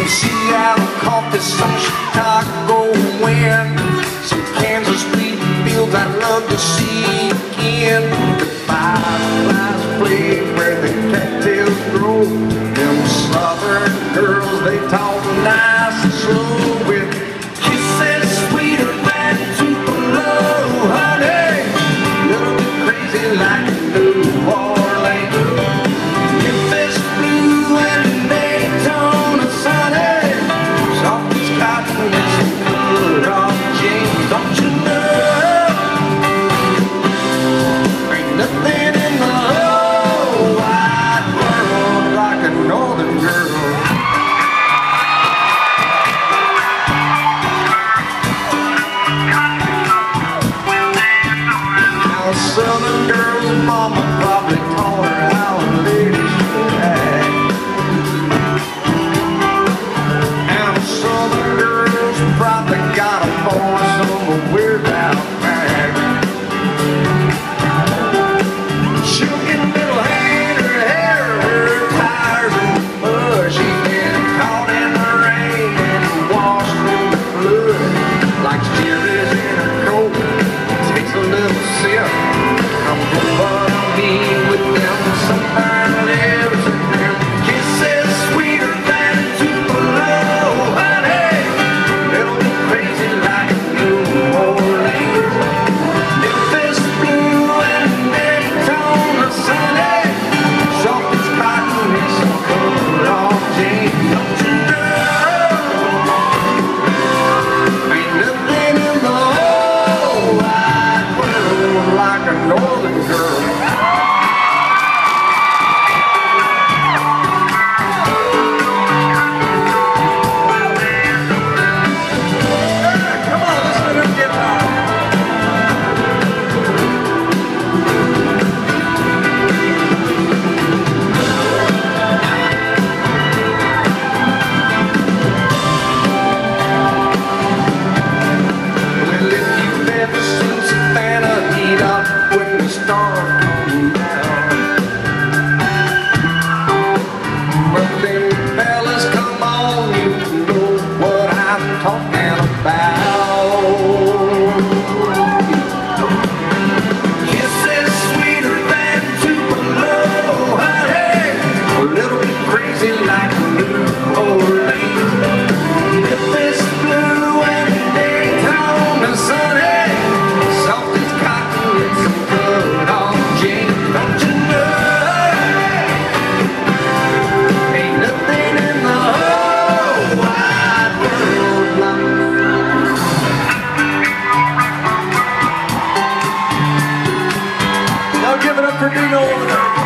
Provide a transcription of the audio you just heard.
Some Seattle coffee, some Chicago wind, some Kansas wheat fields I'd love to see again. The fireflies play where the cattails grow. Them southern girls, they talk nice and slow with kisses sweeter than Tupelo, honey. A little bit crazy like New Orleans. Memphis blue and Daytona sunny, soft as cotton and some good off jeans. Don't you know, ain't nothing in the whole wide world like a northern girl. Southern girl's mama probably taught her how a lady should act, and a southern girl's probably got a voice of a weird outback. She'll get a little hay in her hair, her tires in the mud. She's been caught in the rain and washed in the flood, like cherries in her coat. Takes a little sip. I'm gonna be with them, somewhere lives in them kisses sweeter than Tupelo, honey. Little bit crazy like New Orleans. Memphis blue and Daytona sunny, soft as cotton and some covered off jeans. Don't you know, ain't nothing in the whole wide world like a northern girl. Come on, listen to them guitar. Well, if you've ever seen Savannah heat up when the stars come down, well, them fellas, come on, you know what I'm talking about. Kisses sweeter than Tupelo, honey, a little bit crazy like New Orleans. Memphis blue and Daytona sunny, soft as cotton and some good off jeans. Don't you know, ain't nothing in the whole wide world like. Now give it up for Dino over there.